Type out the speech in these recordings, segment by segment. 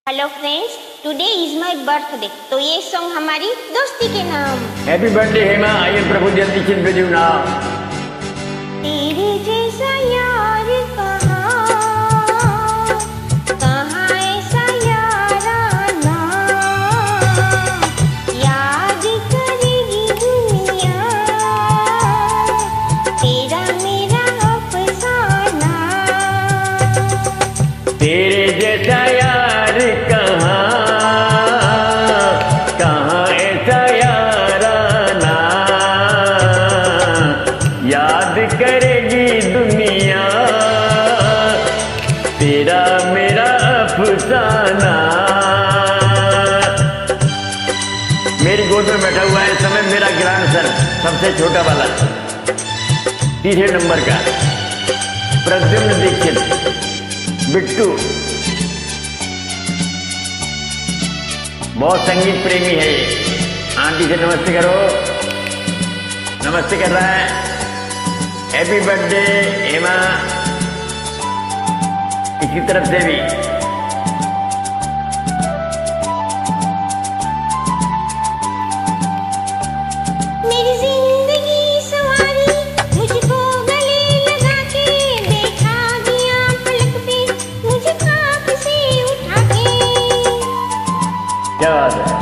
Hello friends, today is my birthday. तो ये song हमारी दोस्ती के नाम। Happy birthday Hema. I am Prabhu जल्दी चिन भेजू ना। तेरे जैसा यार कहाँ ऐसा याराना, याद करेगी दुनिया तेरा मेरा अफसाना। तेरे जैसा यार कहाँ ऐसा याराना, याद करेगी दुनिया तेरा मेरा अफसाना। मेरी गोद में बैठा हुआ है इस समय मेरा ग्रैंड सन, सबसे छोटा वाला, तीसरे नंबर का, प्रद्युम्न दीक्षित बिट्टू। बहुत संगीत प्रेमी है ये। आंटी से नमस्ते करो। नमस्ते कर रहा है। Happy birthday Hema. इसकी तरफ से भी मेरी जिंदगी सवारी, मुझको गले लगा के बैठा दिया पलक पे, मुझे खाक से उठा के। क्या बात है।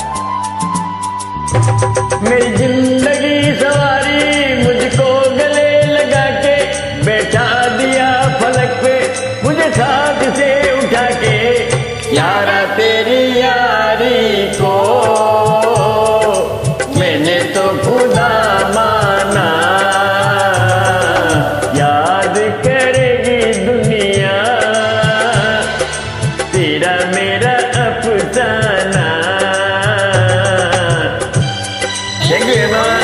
मेरी जिंदगी सवारी, मुझको गले लगा के बैठा दिया फलक पे, मुझे खाक से उठा के। यारा तेरी यारी को मैंने तो खुदा माना, याद करेगी दुनिया तेरा मेरा अफसाना। Thank you Hema.